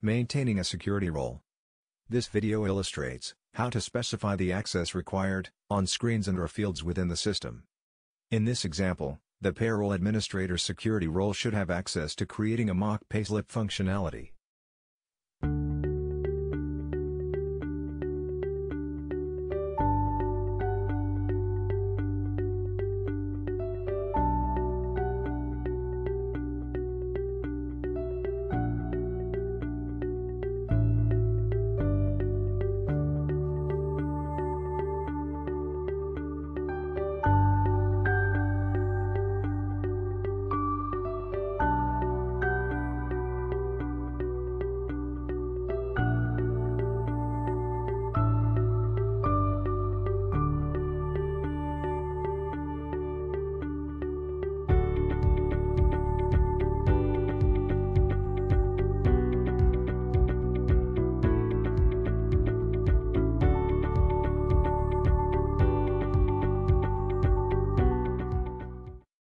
Maintaining a security role. This video illustrates how to specify the access required on screens and/or fields within the system. In this example, the Payroll Administrator Security Role should have access to creating a mock payslip functionality.